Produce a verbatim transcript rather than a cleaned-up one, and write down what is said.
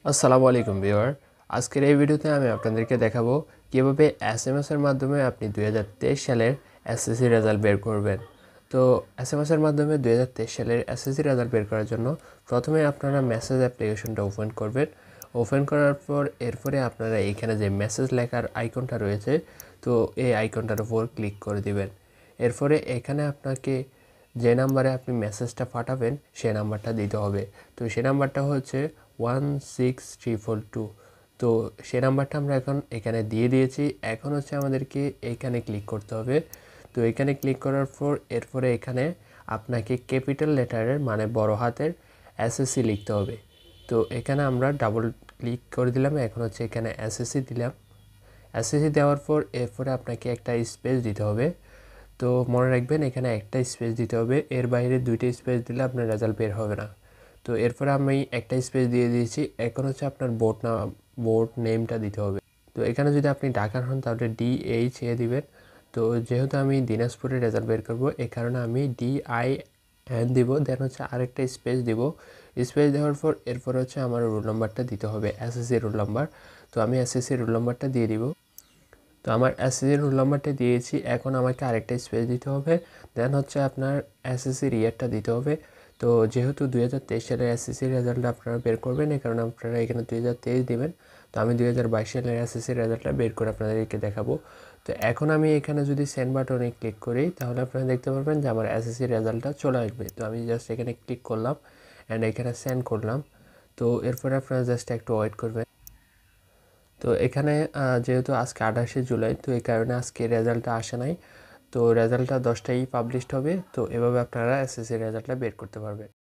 আসসালামু আলাইকুম ভিউয়ার, আজকের এই ভিডিওতে আমি আপনাদেরকে দেখাবো কিভাবে এসএমএস এর মাধ্যমে আপনি দুই হাজার তেইশ সালের এসএসসি রেজাল্ট বের করবেন। তো এসএমএস এর মাধ্যমে দুই হাজার তেইশ সালের এসএসসি রেজাল্ট বের করার জন্য প্রথমে আপনারা মেসেজ অ্যাপ্লিকেশনটা ওপেন করবেন। ওপেন করার পর এরপরে আপনারা এখানে যে মেসেজ লেখার আইকনটা রয়েছে, তো এই আইকনটার উপর ক্লিক করে দিবেন। এরপরে এখানে আপনাকে যে নাম্বারে আপনি মেসেজটা পাঠাবেন সেই নাম্বারটা দিতে হবে। তো সেই নাম্বারটা হচ্ছে one six three four two. তো সেই নাম্বারটা আমরা এখন এখানে দিয়ে দিয়েছি। এখন হচ্ছে আমাদেরকে এইখানে ক্লিক করতে হবে। তো এখানে ক্লিক করার পর এরপরে এখানে আপনাকে ক্যাপিটাল লেটারের মানে বড় হাতের এসএসসি লিখতে হবে। তো এখানে আমরা ডাবল ক্লিক করে দিলাম। এখন হচ্ছে এখানে এসএসসি দিলাম। এসএসসি দেওয়ার পর এরপরে আপনাকে একটা স্পেস দিতে হবে। তো মনে রাখবেন এখানে একটা স্পেস দিতে হবে, এর বাইরে দুইটা স্পেস দিলে আপনার রেজাল্ট বের হবে না। তো এরপরে আমি একটা স্পেস দিয়ে দিয়েছি। এখন হচ্ছে আপনার বোর্ড নাম বোর্ড নেমটা দিতে হবে। তো এখানে যদি আপনি ঢাকার হন তাহলে ডি এইচ এ দিবেন। তো যেহেতু আমি দিনাজপুরের রেজাল্ট বের করব এই কারণে আমি ডি আই এন দিব। দেন হচ্ছে আরেকটা স্পেস দিব। স্পেস দেওয়ার পর এরপর হচ্ছে আমার রোল নাম্বারটা দিতে হবে, এসএসসি রোল নাম্বার। তো আমি এসএসসি রোল নাম্বারটা দিয়ে দিব। তো আমার এসএসসি রোল নাম্বারটা দিয়েছি। এখন আমাকে আরেকটা স্পেস দিতে হবে। দেন হচ্ছে আপনার এসএসসির ইয়ারটা দিতে হবে। তো যেহেতু দুই হাজার তেইশ সালের এসএসসির রেজাল্টটা আপনারা বের করবেন এই কারণে আপনারা এখানে দুই হাজার তেইশ দেবেন। তো আমি দুই হাজার বাইশ সালের এসএসসির রেজাল্টটা বের করে আপনাদেরকে দেখাবো। তো এখন আমি এখানে যদি সেন্ড বাটনে ক্লিক করি তাহলে আপনারা দেখতে পারবেন যে আমার এসএসসির রেজাল্টটা চলে আসবে। তো আমি জাস্ট এখানে ক্লিক করলাম অ্যান্ড এখানে সেন্ড করলাম। তো এরপরে আপনারা জাস্ট একটু ওয়েট করবেন। তো এখানে যেহেতু আজকে আঠাশে জুলাই, তো এই কারণে আজকে রেজাল্টটা আসে নাই। তো রেজাল্টটা দশটায় পাবলিশড হবে। তো এভাবে আপনারা এসএসসি রেজাল্টটা বের করতে পারবেন।